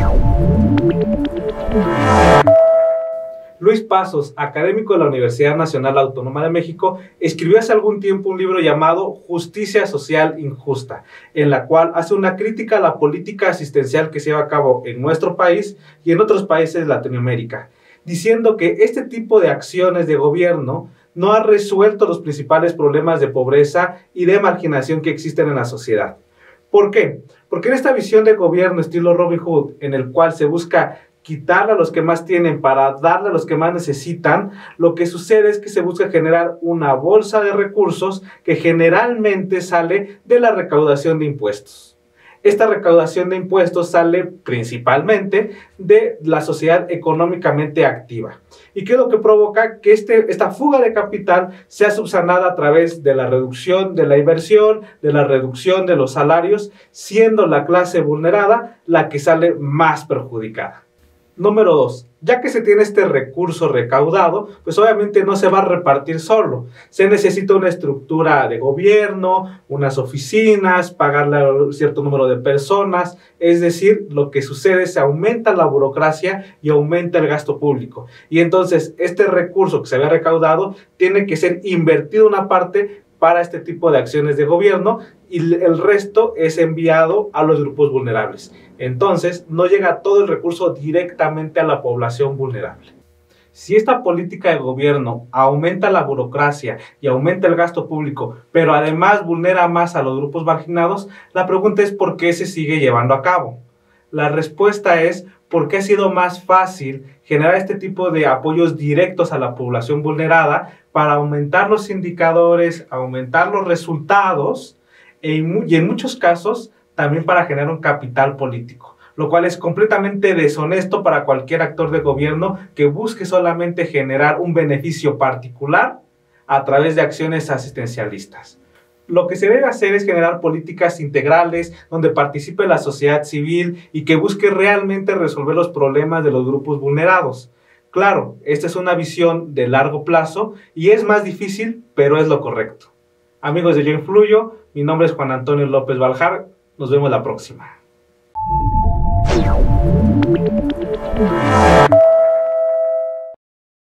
Luis Pasos, académico de la Universidad Nacional Autónoma de México, escribió hace algún tiempo un libro llamado Justicia Social Injusta, en la cual hace una crítica a la política asistencial que se lleva a cabo en nuestro país y en otros países de Latinoamérica, diciendo que este tipo de acciones de gobierno no ha resuelto los principales problemas de pobreza y de marginación que existen en la sociedad. ¿Por qué? Porque en esta visión de gobierno estilo Robin Hood, en el cual se busca quitarle a los que más tienen para darle a los que más necesitan, lo que sucede es que se busca generar una bolsa de recursos que generalmente sale de la recaudación de impuestos. Esta recaudación de impuestos sale principalmente de la sociedad económicamente activa. ¿Y qué es lo que provoca? Que esta fuga de capital sea subsanada a través de la reducción de la inversión, de la reducción de los salarios, siendo la clase vulnerada la que sale más perjudicada. Número 2. Ya que se tiene este recurso recaudado, pues obviamente no se va a repartir solo. Se necesita una estructura de gobierno, unas oficinas, pagarle a un cierto número de personas. Es decir, lo que sucede es que aumenta la burocracia y aumenta el gasto público. Y entonces este recurso que se había recaudado tiene que ser invertido una parte para este tipo de acciones de gobierno y el resto es enviado a los grupos vulnerables. Entonces, no llega todo el recurso directamente a la población vulnerable. Si esta política de gobierno aumenta la burocracia y aumenta el gasto público, pero además vulnera más a los grupos marginados, la pregunta es ¿por qué se sigue llevando a cabo? La respuesta es porque ha sido más fácil generar este tipo de apoyos directos a la población vulnerada para aumentar los indicadores, aumentar los resultados y en muchos casos también para generar un capital político, lo cual es completamente deshonesto para cualquier actor de gobierno que busque solamente generar un beneficio particular a través de acciones asistencialistas. Lo que se debe hacer es generar políticas integrales donde participe la sociedad civil y que busque realmente resolver los problemas de los grupos vulnerados. Claro, esta es una visión de largo plazo y es más difícil, pero es lo correcto. Amigos de Yo Influyo, mi nombre es Juan Antonio López Baljar. Nos vemos la próxima.